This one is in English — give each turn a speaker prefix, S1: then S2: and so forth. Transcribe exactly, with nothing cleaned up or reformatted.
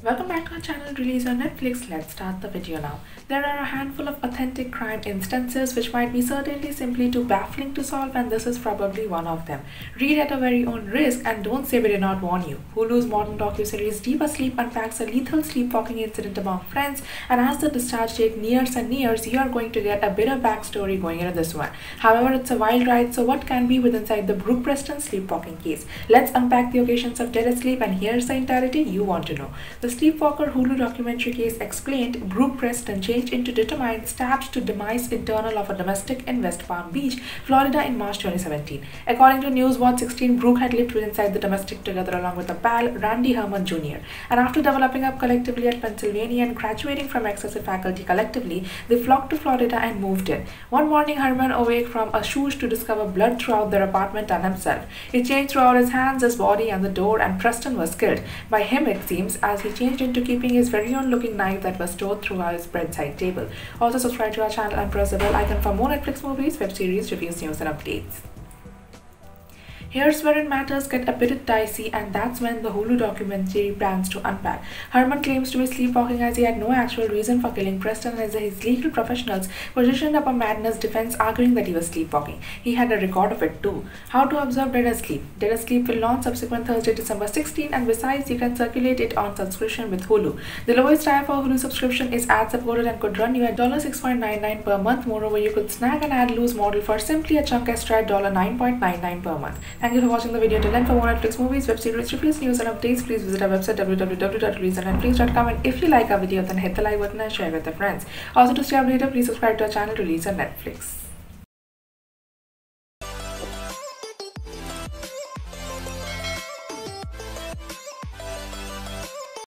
S1: Welcome back to our channel released on Netflix. Let's start the video now. There are a handful of authentic crime instances which might be certainly simply too baffling to solve, and this is probably one of them. Read at a very own risk and don't say we did not warn you. Hulu's modern docuseries Deep Asleep unpacks a lethal sleepwalking incident among friends, and as the discharge date nears and nears, you are going to get a bit of backstory going into this one. However, it's a wild ride, so what can be with inside the Brooke Preston sleepwalking case? Let's unpack the occasions of dead asleep, and here's the entirety you want to know. The Sleepwalker Hulu documentary case explained, Brooke Preston changed into determined, stabbed to demise internal of a domestic in West Palm Beach, Florida in March twenty seventeen. According to News Watch sixteen, Brooke had lived inside the domestic together along with a pal, Randy Herman Junior And after developing up collectively at Pennsylvania and graduating from excessive faculty collectively, they flocked to Florida and moved in. One morning, Herman awoke from a swoosh to discover blood throughout their apartment and himself. He changed throughout his hands, his body, and the door, and Preston was killed. By him, it seems, as he changed into keeping his very own looking knife that was stored through his bedside table. Also subscribe to our channel and press the bell icon for more Netflix movies, web series, reviews, news and updates. Here's wherein matters get a bit dicey, and that's when the Hulu documentary plans to unpack. Herman claims to be sleepwalking as he had no actual reason for killing Preston, as his legal professionals positioned up a madness defense arguing that he was sleepwalking. He had a record of it too. How to observe dead asleep. Dead asleep will launch subsequent Thursday, December sixteenth, and besides, you can circulate it on subscription with Hulu. The lowest tier for Hulu subscription is ad supported and could run you at six dollars and ninety-nine cents per month. Moreover, you could snag an ad loose model for simply a chunk extra at nine dollars and ninety-nine cents per month. Thank you for watching the video till end. For more Netflix movies, web series, reviews, news and updates, please visit our website w w w dot release on netflix dot com, and if you like our video, then hit the like button and share with your friends. Also, to stay updated, please subscribe to our channel Release on Netflix.